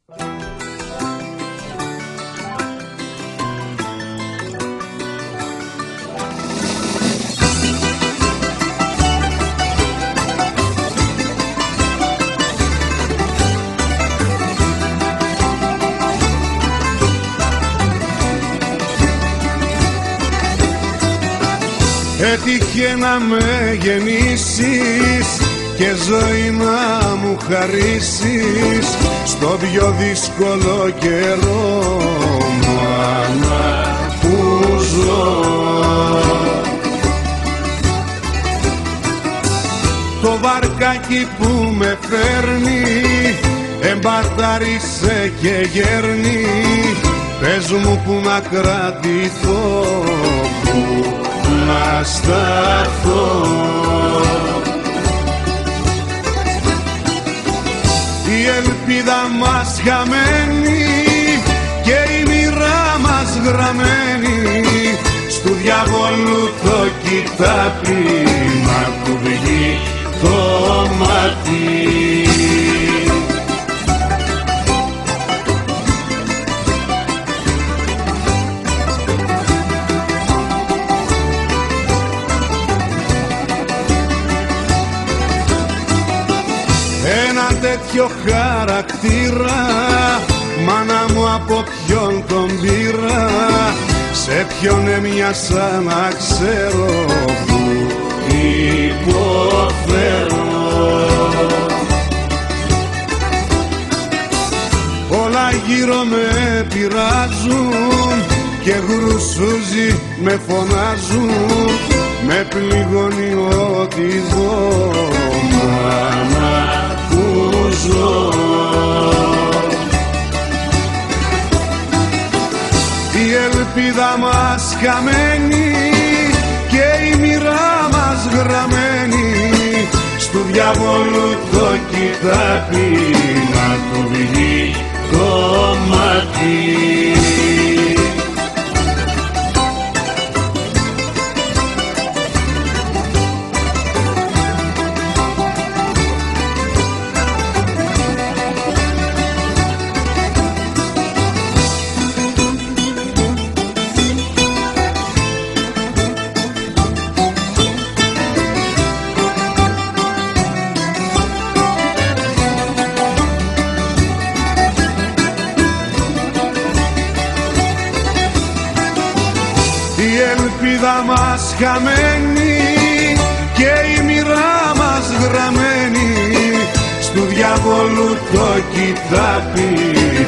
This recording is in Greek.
Έτυχε να με γεννήσεις και ζωή να μου χαρίσεις στο πιο δύσκολο καιρό, μάνα που ζω. Το βαρκάκι που με φέρνει εμπαρτάρισε και γέρνει. Πες μου που να κρατηθώ, που να σταθώ. Η ελπίδα μας χαμένη και η μοίρα μας γραμμένη στου διαβόλου το κοιτάπι να του βγει το μάτι. Ένα τέτοιο χαρακτήρα, μάνα μου από ποιον τον πήρα, σε ποιον έμοιασα να ξέρω που υποφέρω. Όλα γύρω με πειράζουν και γρουσούζι με φωνάζουν, με πληγώνει ό,τι δω, μάνα που ζω. Η ελπίδα μας χαμένη και η μοίρα μας γραμμένη στου διαβόλου το κοιτάπι να του βγει το μάτι. Η ελπίδα μας χαμένη και η μοίρα μας γραμμένη στου διαβόλου το κοιτάπι